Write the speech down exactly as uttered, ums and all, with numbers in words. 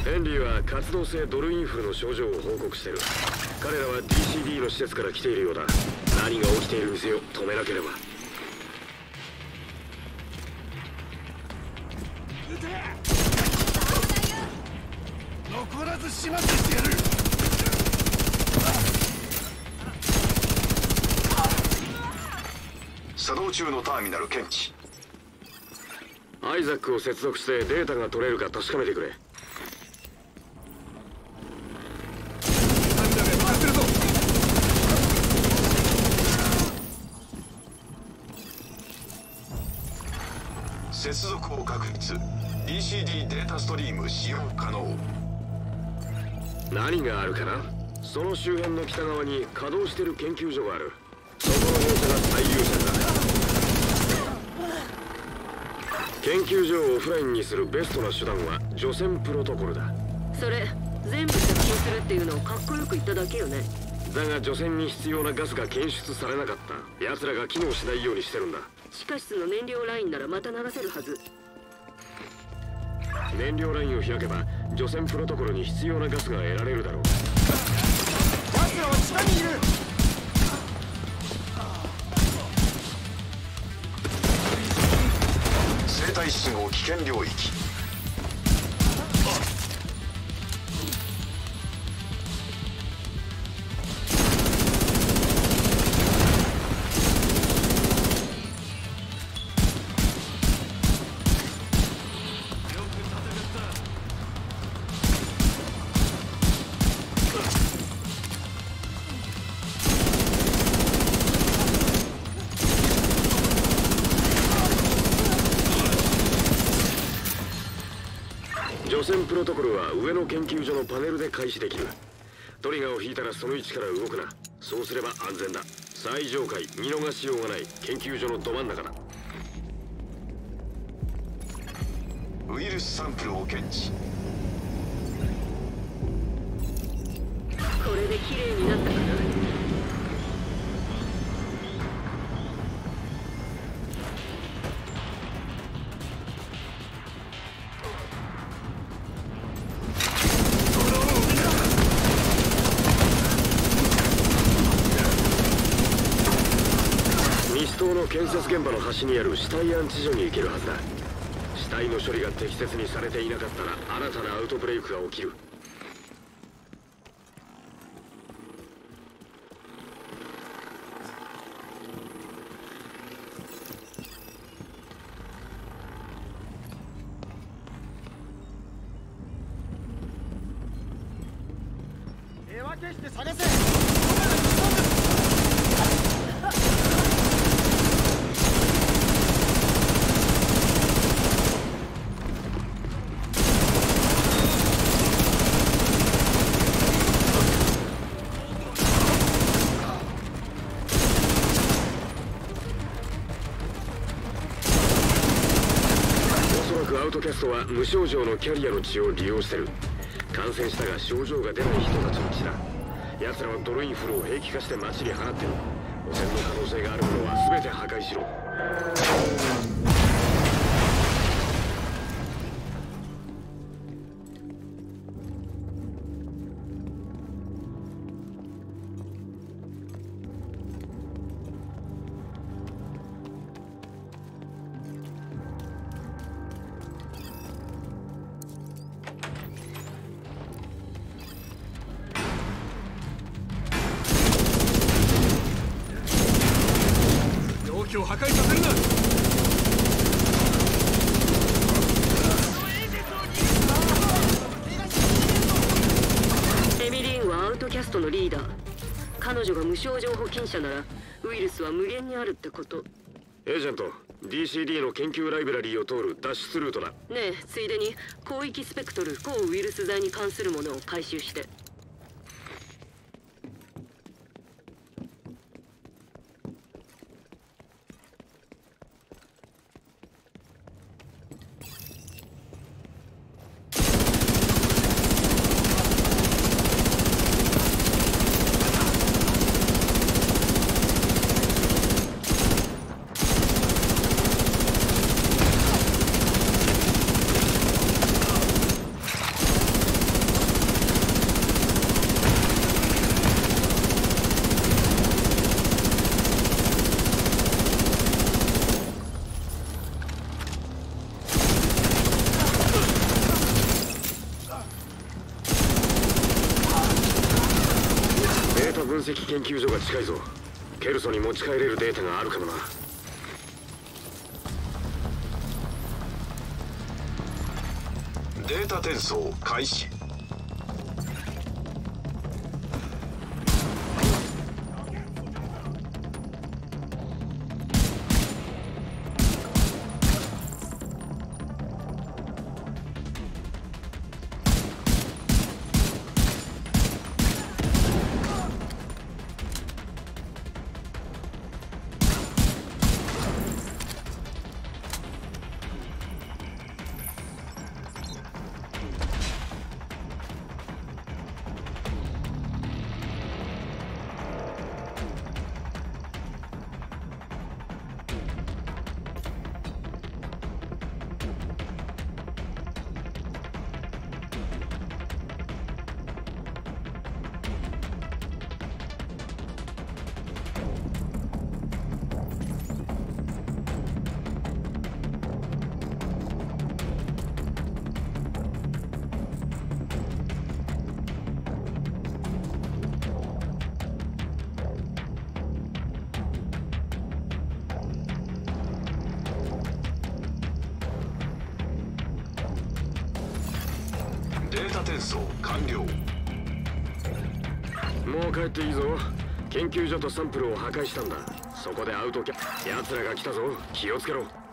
ヘンリーは活動性ドルインフルの症状を報告してる。彼らは ディーシーディー の施設から来ているようだ。何が起きているにせよ止めなければ。 撃て！残らず始末してやる。 作動中のターミナル検知。 アイザックを接続してデータが取れるか確かめてくれ。 接続を確立。 ディーシーディー データストリーム使用可能。 何があるかな。その周辺の北側に稼働してる研究所がある。そこの業者が最優先だ。研究所をオフラインにするベストな手段は除染プロトコルだ。 それ全部接近するっていうのをかっこよく言っただけよね。 だが除染に必要なガスが検出されなかった。奴らが機能しないようにしてるんだ。 地下室の燃料ラインならまた流せるはず。 燃料ラインを開けば除染プロトコルに必要なガスが得られるだろう。 奴らは地下にいる。 生体室号危険領域。 除染プロトコルは上の研究所のパネルで開始できる。トリガーを引いたらその位置から動くな。そうすれば安全だ。最上階、見逃しようがない研究所のど真ん中だ。 ウイルスサンプルを検知。 これで綺麗になったかな。 建設現場の端にある死体安置所に行けるはずだ。死体の処理が適切にされていなかったら新たなアウトブレイクが起きる。 手分けして探せ。 アウトキャストは無症状のキャリアの血を利用してる。感染したが症状が出ない人たちの血だ。奴らはドルインフルを兵器化して街に放ってる。汚染の可能性があるものは全て破壊しろ。 を破壊させるな。 エミリーンはアウトキャストのリーダー。彼女が無症状保菌者ならウイルスは無限にあるってこと。 エージェント、 ディーシーディー の研究ライブラリーを通る脱出ルートだ。ねえ、ついでに広域スペクトル抗ウイルス剤に関するものを回収して。 が近いぞ。ケルソに持ち帰れるデータがあるかもな。 データ転送開始。データ転送完了。 もう帰っていいぞ。研究所とサンプルを破壊したんだ。そこでアウトキャ。奴らが来たぞ。気をつけろ。